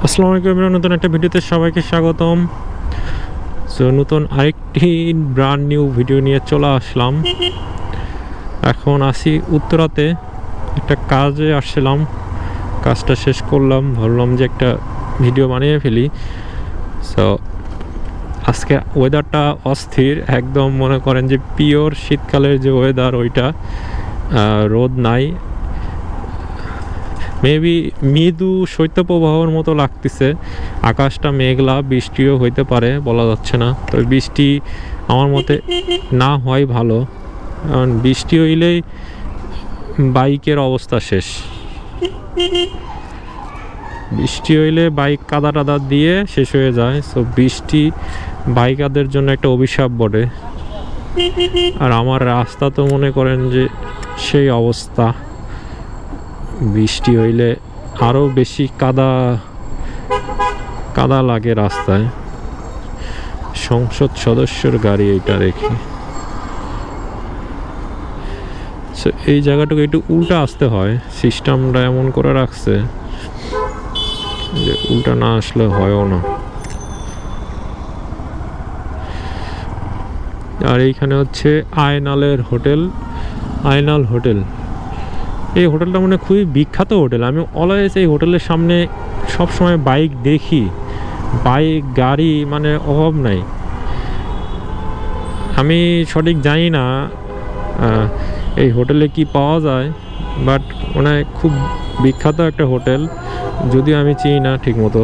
আসসালামু আলাইকুম, নতুন একটা ভিডিওতে সবাইকে স্বাগতম। সো নতুন আরেকটি ব্র্যান্ড নিউ ভিডিও নিয়ে চলে আসলাম। এখন আসি উত্তরাতে, একটা কাজে আসছিলাম, কাজটা শেষ করলাম, ভাবলাম যে একটা ভিডিও বানিয়ে ফেলি। সো আজকে ওয়েদারটা অস্থির, একদম মনে করেন যে পিওর শীতকালের যে ওয়েদার ওইটা, রোদ নাই, মেবি মৃদু শৈত্যপ্রবাহের মতো লাগতেছে। আকাশটা মেঘলা, বৃষ্টিও হইতে পারে, বলা যাচ্ছে না। তো বৃষ্টি আমার মতে না হয় ভালো, কারণ বৃষ্টি হইলেই বাইকের অবস্থা শেষ। বৃষ্টি হইলে বাইক কাদা টাদা দিয়ে শেষ হয়ে যায়। সো বৃষ্টি বাইকারদের জন্য একটা অভিশাপ বটে। আর আমার রাস্তা তো মনে করেন যে সেই অবস্থা, বৃষ্টি হইলে আরো বেশি কাদা কাদা লাগে রাস্তায়। সংসদ সদস্যর গাড়ি এইটা রেখে, এই জায়গাটুকু একটু উল্টা আসতে হয়, সিস্টেমটা এমন করে রাখছে যে উল্টা না আসলে হয়ও না। আর এইখানে হচ্ছে আয়নালের হোটেল, আয়নাল হোটেল। এই হোটেলটা মানে খুবই বিখ্যাত হোটেল। আমি অলওয়েজ এই হোটেলের সামনে সব সময় বাইক দেখি, বাইক গাড়ি মানে অভাব নাই। আমি সঠিক জানি না এই হোটেলে কি পাওয়া যায়, বাট মানে খুব বিখ্যাত একটা হোটেল, যদিও আমি চিনি না ঠিক মতো।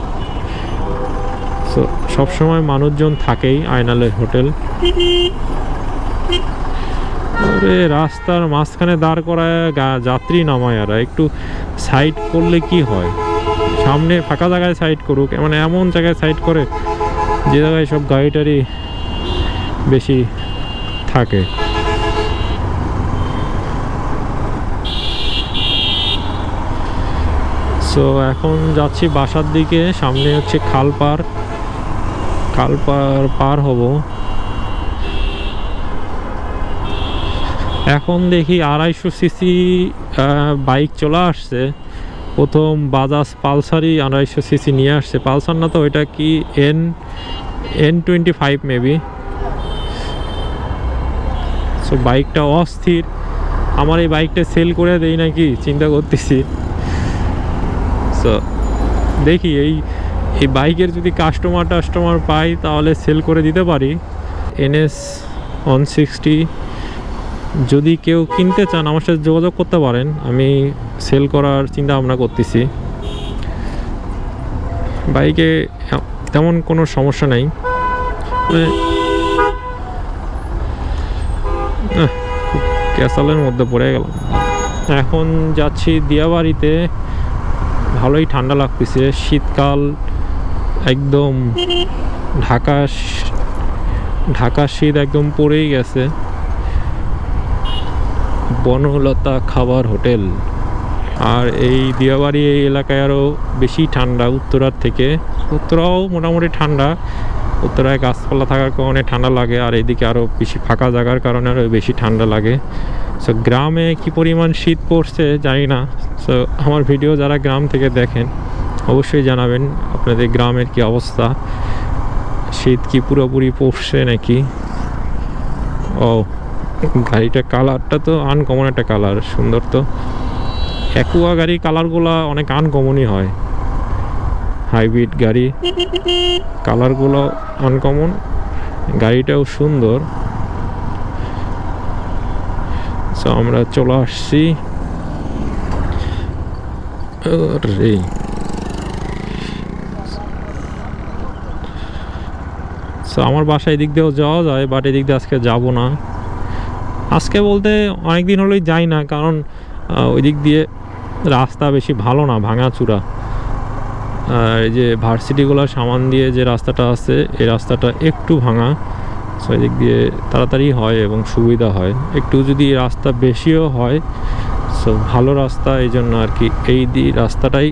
সো সবসময় মানুষজন থাকেই আয়নালের হোটেল। রাস্তার মাঝখানে দাঁড় করায় যাত্রী নামায়, আর একটু সাইড করলে কি হয়, সামনে ফাঁকা জায়গায় সাইড করুক, মানে এমন জায়গায় সাইড করে যে জায়গায় সব গাড়িটারি বেশি থাকে। সো এখন যাচ্ছি বাসার দিকে, সামনে হচ্ছে খালপার পার হব। এখন দেখি 250 সিসি বাইক চলে আসছে। প্রথম বাজাজ পালসারই 250 সিসি নিয়ে আসছে। পালসার না তো, ওইটা কি N250 মেবি। সো বাইকটা অস্থির। আমার এই বাইকটা সেল করে দেই নাকি চিন্তা করতেছি। সো দেখি এই বাইকের যদি কাস্টমার পাই তাহলে সেল করে দিতে পারি। NS 160 যদি কেউ কিনতে চান আমার সাথে যোগাযোগ করতে পারেন, আমি সেল করার চিন্তা ভাবনা করতেছি। বাইকে তেমন কোনো সমস্যা নাই, ক্যাসালের মধ্যে পড়ে গেলাম। এখন যাচ্ছি দিয়াবাড়িতে, ভালোই ঠান্ডা লাগতেছে, শীতকাল একদম, ঢাকা শীত একদম পড়েই গেছে। বনলতা খাবার হোটেল। আর এই দিয়াবাড়ি এই এলাকায় আরও বেশি ঠান্ডা উত্তরার থেকে। উত্তরাও মোটামুটি ঠান্ডা, উত্তরায় গাছপালা থাকার কারণে ঠান্ডা লাগে, আর এইদিকে আরও বেশি ফাঁকা জায়গার কারণে আরও বেশি ঠান্ডা লাগে। সো গ্রামে কি পরিমাণ শীত পড়ছে জানি না। সো আমার ভিডিও যারা গ্রাম থেকে দেখেন অবশ্যই জানাবেন আপনাদের গ্রামের কি অবস্থা, শীত কি পুরোপুরি পড়ছে নাকি। ও গাড়িটা কালারটা তো আনকমন একটা কালার, সুন্দর। তো অ্যাকুয়া গাড়ি কালারগুলো অনেক আনকমনই হয়, হাইব্রিড গাড়ি কালারগুলো আনকমন, গাড়িটাও সুন্দর। সো আমরা চলে আসছি। সো আমার বাসায় এদিক দিয়েও যাওয়া যায়, বাট এদিক দিয়ে আজকে যাব না। আজকে বলতে অনেকদিন হলেই যাই না, কারণ ওই দিক দিয়ে রাস্তা বেশি ভালো না, ভাঙাচূড়া। আর এই যে ভার্সিটিগুলোর সামান দিয়ে যে রাস্তাটা আছে, এই রাস্তাটা একটু ভাঙা। সো এদিক দিয়ে তাড়াতাড়ি হয় এবং সুবিধা হয়। একটু যদি রাস্তা বেশিও হয়, সো ভালো রাস্তা, এই জন্য আর কি এই রাস্তাটাই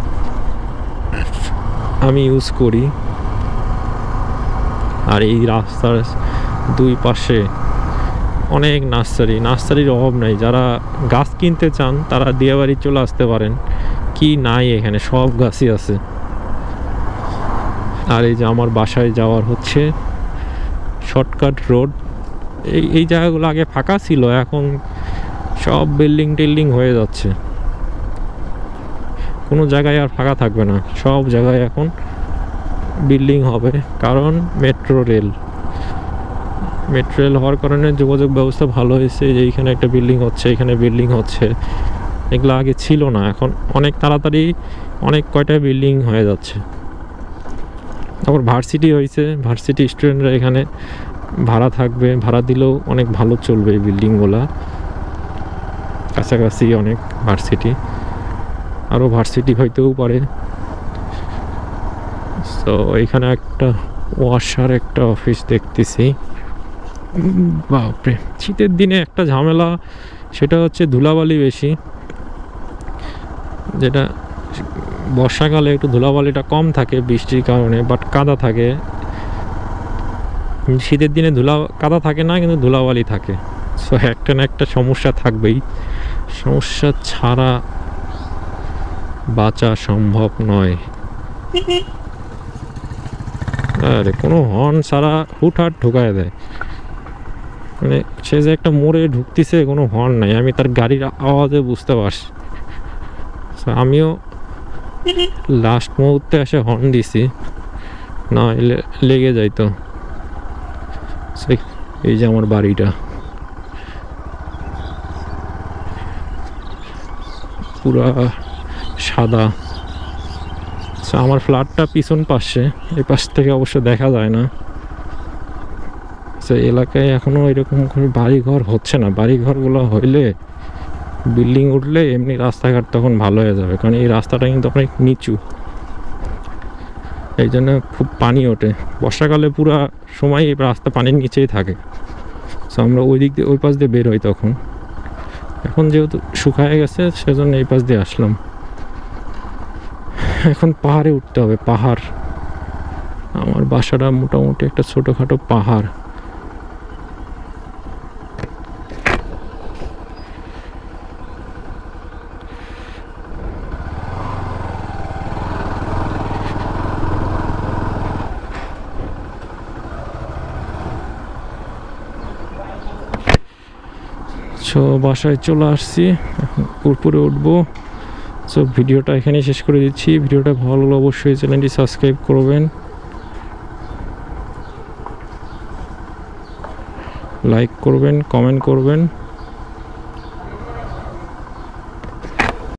আমি ইউজ করি। আর এই রাস্তার দুই পাশে অনেক নার্সারির অভাব নাই। যারা গাছ কিনতে চান তারা দিয়াবাড়ি চলে আসতে পারেন। কি নাই এখানে, সব গাছই আছে। আর এই যে আমার বাসায় যাওয়ার হচ্ছে শর্টকাট রোড। এই জায়গাগুলো আগে ফাঁকা ছিল, এখন সব বিল্ডিং টিল্ডিং হয়ে যাচ্ছে, কোনো জায়গায় আর ফাঁকা থাকবে না, সব জায়গায় এখন বিল্ডিং হবে। কারণ মেট্রো রেল হওয়ার কারণে যোগাযোগ ব্যবস্থা ভালো হয়েছে, যে এইখানে একটা বিল্ডিং হচ্ছে, এখানে বিল্ডিং হচ্ছে, এগুলো আগে ছিল না, এখন অনেক তাড়াতাড়ি অনেক কয়টা বিল্ডিং হয়ে যাচ্ছে। তারপর ভার্সিটি হয়েছে, ভার্সিটি স্টুডেন্টরা এখানে ভাড়া থাকবে, ভাড়া দিলেও অনেক ভালো চলবে এই বিল্ডিংগুলা, কাছাকাছি অনেক ভার্সিটি, আরও ভার্সিটি হইতেও পারে। তো এখানে একটা ওয়াশার একটা অফিস দেখতেছি। বাপরে, শীতের দিনে একটা ঝামেলা, সেটা হচ্ছে ধুলাবালি বেশি, যেটা বর্ষাকালে একটু ধুলাবালিটা কম থাকে বৃষ্টির কারণে, বাট কাদা থাকে। শীতের দিনে কাদা থাকে না, কিন্তু ধুলাবালি থাকে। সো একটা না একটা সমস্যা থাকবেই, সমস্যা ছাড়া বাঁচা সম্ভব নয়। আরে কোনো হর্ন ছাড়া হুটহাট ঢুকায় দেয়, মানে সে যে একটা মোড়ে ঢুকতেছে, কোনো হর্ন নাই, আমি তার গাড়ির আওয়াজে বুঝতে পারছি। আমিও লাস্ট মুহূর্তে এসে হর্ন দিছি, না লেগে যাইতো। এই যে আমার বাড়িটা পুরা সাদা, আমার ফ্ল্যাটটা পিছন পাশে, এই পাশ থেকে অবশ্য দেখা যায় না। এলাকায় এখনো এরকম করে বাড়িঘর হচ্ছে না, বাড়িঘরগুলো হইলে, বিল্ডিং উঠলে এমনি রাস্তাঘাট তখন ভালো হয়ে যাবে, কারণ এই রাস্তাটা কিন্তু অনেক নিচু, এই জন্য খুব পানি ওঠে বর্ষাকালে, পুরা সময় এই রাস্তা পানির নিচেই থাকে। সো আমরা ওই দিক দিয়ে ওই পাশ দিয়ে বের হই তখন, এখন যেহেতু শুকায় গেছে সেজন্য এই পাশ দিয়ে আসলাম। এখন পাহাড়ে উঠতে হবে, পাহাড়, আমার বাসাটা মোটামুটি একটা ছোটোখাটো পাহাড়। সো বাসায় চলে আসছি, এখন উপরে উঠবো। সো ভিডিওটা এখানেই শেষ করে দিচ্ছি। ভিডিওটা ভালো লাগলে অবশ্যই চ্যানেলটি সাবস্ক্রাইব করবেন, লাইক করবেন, কমেন্ট করবেন।